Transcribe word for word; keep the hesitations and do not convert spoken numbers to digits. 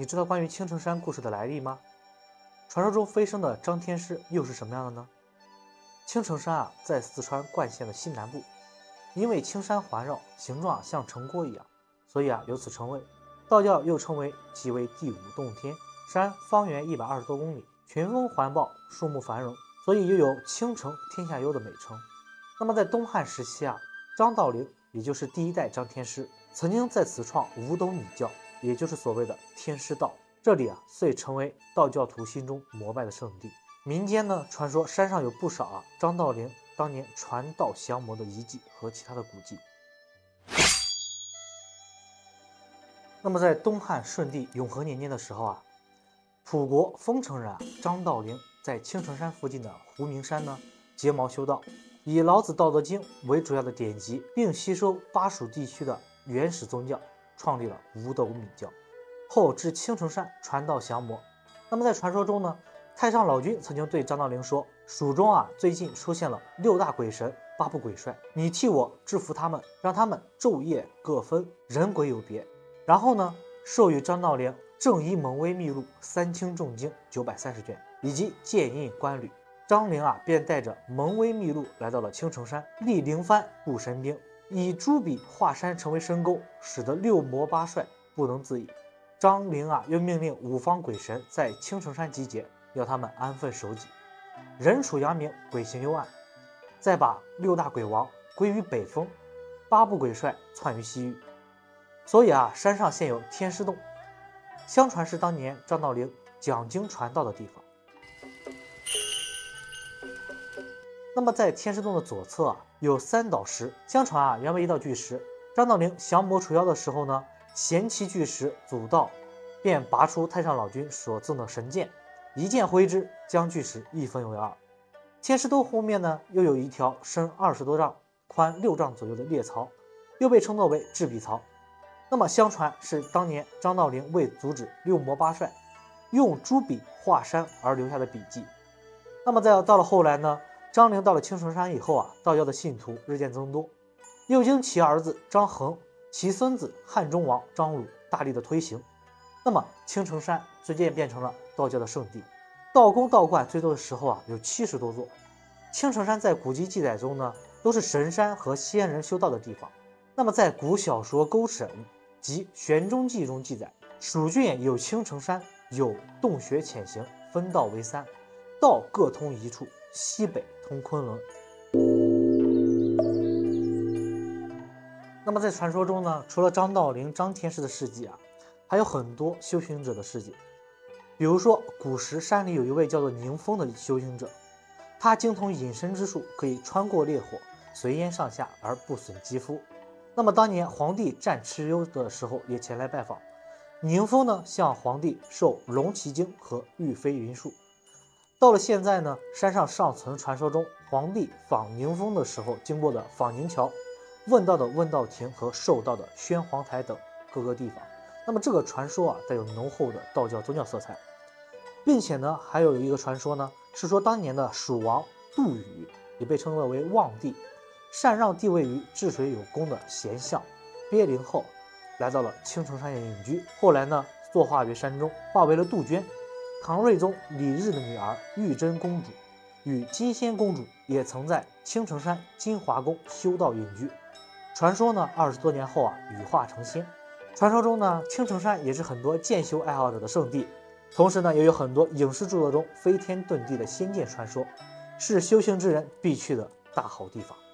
你知道关于青城山故事的来历吗？传说中飞升的张天师又是什么样的呢？青城山啊，在四川冠县的西南部，因为青山环绕，形状像城郭一样，所以啊，由此称谓。道教又称为即为第五洞天。山方圆一百二十多公里，群峰环抱，树木繁荣，所以又有青城天下幽的美称。那么在东汉时期啊，张道陵也就是第一代张天师，曾经在此创五斗米教，也就是所谓的天师道。这里啊，遂成为道教徒心中膜拜的圣地。民间呢，传说山上有不少啊张道陵当年传道降魔的遗迹和其他的古迹。那么在东汉顺帝永和年间的时候啊，蒲国丰城人啊张道陵在青城山附近的胡明山呢结毛修道，以老子《道德经》为主要的典籍，并吸收巴蜀地区的原始宗教，创立了五斗米教。后至青城山传道降魔。那么在传说中呢，太上老君曾经对张道陵说：“蜀中啊，最近出现了六大鬼神、八部鬼帅，你替我制服他们，让他们昼夜各分，人鬼有别。”然后呢，授予张道陵正一蒙威秘录三清重经九百三十卷，以及剑印官履。张陵啊，便带着蒙威秘录来到了青城山，立灵幡布神兵，以朱笔画山成为深沟，使得六魔八帅不能自已。张陵啊，又命令五方鬼神在青城山集结，要他们安分守己。人处阳明，鬼行幽暗，再把六大鬼王归于北风，八部鬼帅窜于西域。所以啊，山上现有天师洞，相传是当年张道陵讲经传道的地方。那么在天师洞的左侧啊，有三岛石，相传啊，原为一道巨石。张道陵降魔除妖的时候呢，衔其巨石阻道，便拔出太上老君所赠的神剑，一剑挥之，将巨石一分为二。天师洞后面呢，又有一条深二十多丈、宽六丈左右的裂槽，又被称作为制笔槽。那么相传是当年张道陵为阻止六魔八帅用朱笔画山而留下的笔记。那么在到了后来呢，张陵到了青城山以后啊，道教的信徒日渐增多，又经其儿子张衡、其孙子汉中王张鲁大力的推行，那么青城山逐渐变成了道教的圣地。道宫道观最多的时候啊，有七十多座。青城山在古籍记载中呢，都是神山和仙人修道的地方。那么在古小说《勾审》及《玄中记》中记载，蜀郡有青城山，有洞穴潜行，分道为三，道各通一处，西北通昆仑。那么在传说中呢，除了张道陵、张天师的事迹啊，还有很多修行者的事迹。比如说，古时山里有一位叫做宁风的修行者，他精通隐身之术，可以穿过烈火，随烟上下而不损肌肤。那么当年皇帝战蚩尤的时候，也前来拜访。宁风呢，向皇帝授龙旗经和御飞云术。到了现在呢，山上尚存传说中皇帝访宁风的时候经过的访宁桥、问道的问道亭和受道的宣皇台等各个地方。那么这个传说啊，带有浓厚的道教宗教色彩，并且呢，还有一个传说呢，是说当年的蜀王杜宇，也被称作为望帝，禅让地位于治水有功的贤相鳖灵后，来到了青城山隐居。后来呢，坐化于山中，化为了杜鹃。唐睿宗李日的女儿玉真公主与金仙公主也曾在青城山金华宫修道隐居。传说呢，二十多年后啊，羽化成仙。传说中呢，青城山也是很多剑修爱好者的圣地，同时呢，也有很多影视著作中飞天遁地的仙剑传说，是修行之人必去的大好地方。